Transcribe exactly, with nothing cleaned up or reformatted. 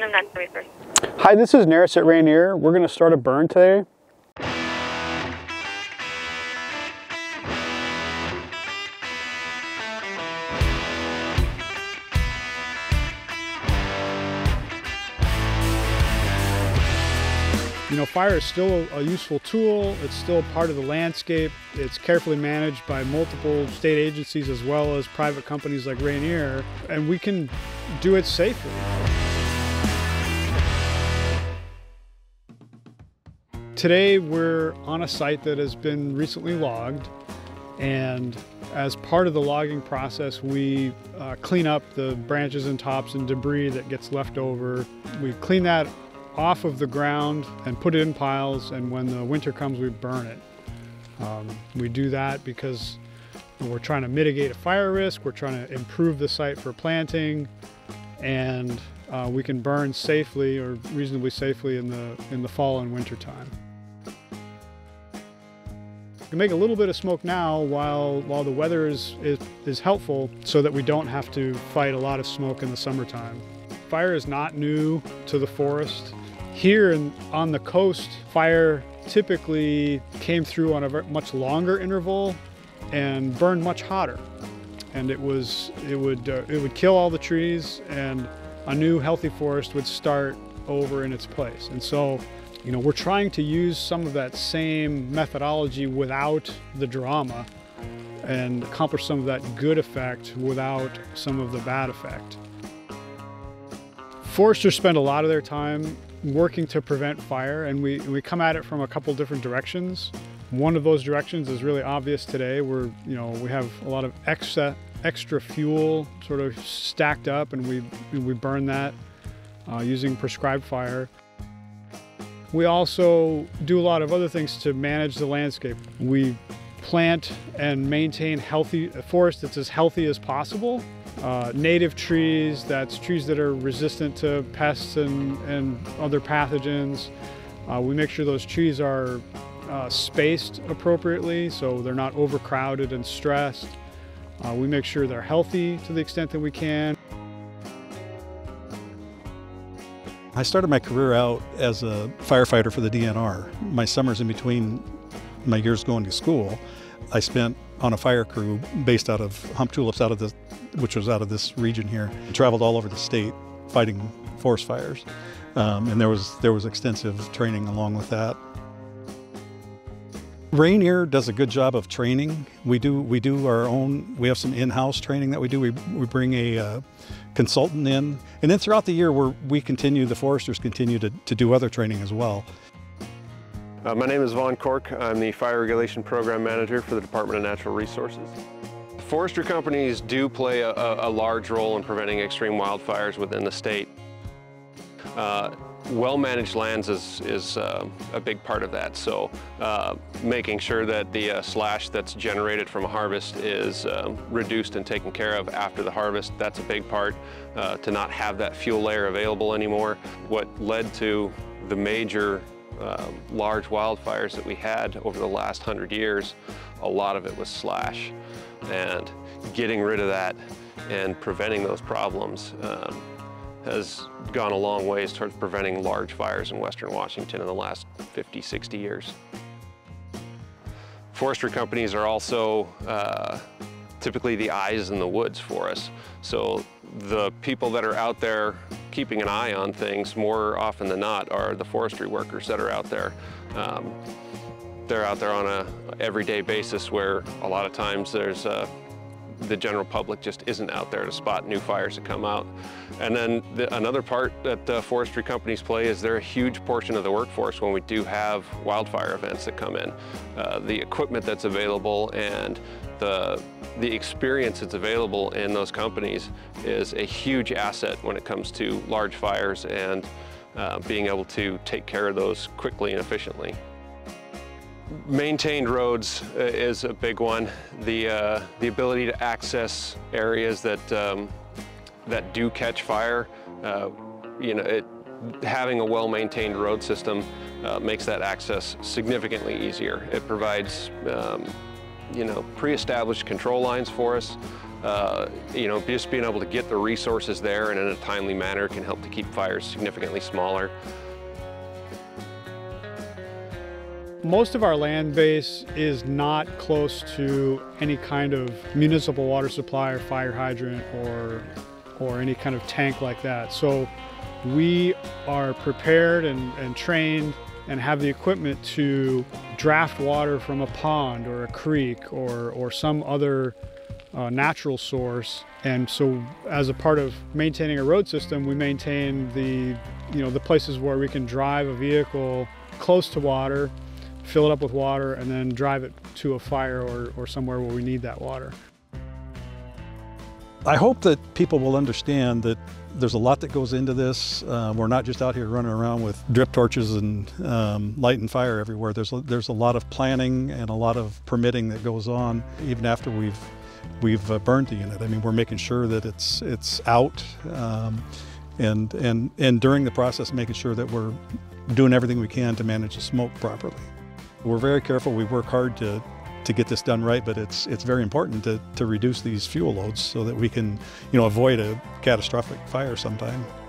Item nine forty-three. Hi, this is Neris at Rainier. We're going to start a burn today. You know, fire is still a useful tool. It's still part of the landscape. It's carefully managed by multiple state agencies as well as private companies like Rainier, and we can do it safely. Today we're on a site that has been recently logged, and as part of the logging process we uh, clean up the branches and tops and debris that gets left over. We clean that off of the ground and put it in piles, and when the winter comes we burn it. Um, we do that because we're trying to mitigate a fire risk, we're trying to improve the site for planting, and uh, we can burn safely or reasonably safely in the, in the fall and winter time. We can make a little bit of smoke now while, while the weather is, is, is helpful, so that we don't have to fight a lot of smoke in the summertime. Fire is not new to the forest. Here in, on the coast, fire typically came through on a very, much longer interval and burned much hotter. And it was it would uh, it would kill all the trees, and a new healthy forest would start over in its place. And so, you know, we're trying to use some of that same methodology without the drama and accomplish some of that good effect without some of the bad effect. Foresters spend a lot of their time working to prevent fire, and we, we come at it from a couple different directions. One of those directions is really obvious today. We're, you know, we have a lot of extra, extra fuel sort of stacked up, and we, we burn that uh, using prescribed fire. We also do a lot of other things to manage the landscape. We plant and maintain healthy, a forest that's as healthy as possible. Uh, native trees, that's trees that are resistant to pests and, and other pathogens. Uh, we make sure those trees are uh, spaced appropriately so they're not overcrowded and stressed. Uh, we make sure they're healthy to the extent that we can. I started my career out as a firefighter for the D N R. My summers in between my years going to school, I spent on a fire crew based out of Hump Tulips, out of the, which was out of this region here. I traveled all over the state fighting forest fires, um, and there was there was extensive training along with that. Rainier does a good job of training. We do we do our own. We have some in-house training that we do. We we bring a uh, consultant in, and then throughout the year, we we continue. The foresters continue to to do other training as well. Uh, my name is Vaughn Cork. I'm the Fire Regulation Program Manager for the Department of Natural Resources. Forestry companies do play a, a large role in preventing extreme wildfires within the state. Uh, well-managed lands is, is uh, a big part of that, so uh, making sure that the uh, slash that's generated from a harvest is um, reduced and taken care of after the harvest, that's a big part. Uh, to not have that fuel layer available anymore. What led to the major Um, large wildfires that we had over the last hundred years, a lot of it was slash, and getting rid of that and preventing those problems um, has gone a long ways towards preventing large fires in western Washington in the last fifty, sixty years. Forestry companies are also uh, typically the eyes in the woods for us, so the people that are out there keeping an eye on things more often than not are the forestry workers that are out there. Um, they're out there on a everyday basis where a lot of times there's uh, the general public just isn't out there to spot new fires that come out. And then the, another part that uh, forestry companies play is they're a huge portion of the workforce when we do have wildfire events that come in. Uh, the equipment that's available and the the experience that's available in those companies is a huge asset when it comes to large fires and uh, being able to take care of those quickly and efficiently. Maintained roads is a big one. The, uh, the ability to access areas that, um, that do catch fire, uh, you know, it, having a well-maintained road system uh, makes that access significantly easier. It provides um, you know, pre-established control lines for us. Uh, you know, just being able to get the resources there and in a timely manner can help to keep fires significantly smaller. Most of our land base is not close to any kind of municipal water supply or fire hydrant or, or any kind of tank like that. So we are prepared and, and trained and have the equipment to draft water from a pond or a creek or, or some other uh, natural source. And so as a part of maintaining a road system, we maintain the, you know, the places where we can drive a vehicle close to water, fill it up with water, and then drive it to a fire or, or somewhere where we need that water. I hope that people will understand that there's a lot that goes into this. Uh, we're not just out here running around with drip torches and um, lighting fire everywhere. There's a, there's a lot of planning and a lot of permitting that goes on even after we've we've uh, burned the unit. I mean, we're making sure that it's it's out, um, and and and during the process, making sure that we're doing everything we can to manage the smoke properly. We're very careful. We work hard to to get this done right, but it's it's very important to, to reduce these fuel loads so that we can, you know, avoid a catastrophic fire sometime.